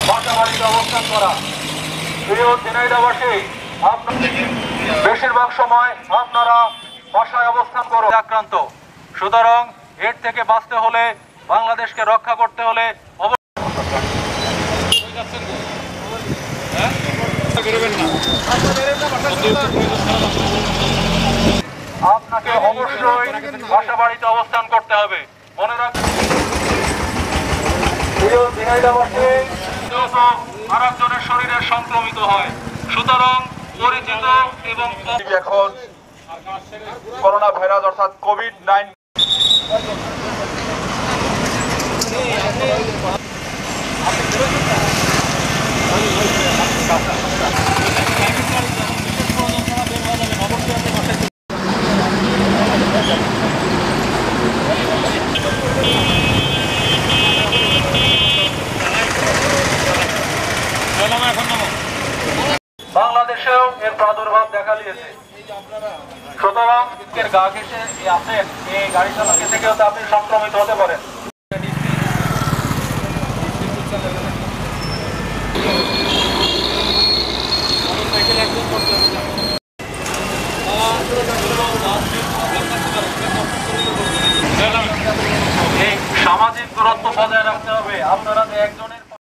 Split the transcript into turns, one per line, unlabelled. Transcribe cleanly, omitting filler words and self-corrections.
বাসাবাড়িতে অবস্থান করা। প্রিয় ঝিনাইদহবাসী, বেশিরভাগ সময় আপনারা বাসায় অবস্থান করে আক্রান্ত। সুতরাং এর থেকে বাঁচতে হলে, বাংলাদেশকে রক্ষা করতে হলে আপনাকে অবশ্যই বাসা বাড়িতে অবস্থান করতে হবে। মনে রাখবেন, আরেকজনের শরীরে সংক্রমিত হয়। সুতরাং পরিচিত এবং
এখন করোনা ভাইরাস অর্থাৎ কোভিড-19
বাংলাদেশেও এর প্রাদুর্ভাব দেখা দিয়েছে। সুতরাং এর গা ঘেঁষে আপনি এই গাড়ি চালকের থেকেও তো আপনি সংক্রমিত হতে পারেন। এই সামাজিক দূরত্ব বজায় রাখতে হবে। আপনারা যে একজনের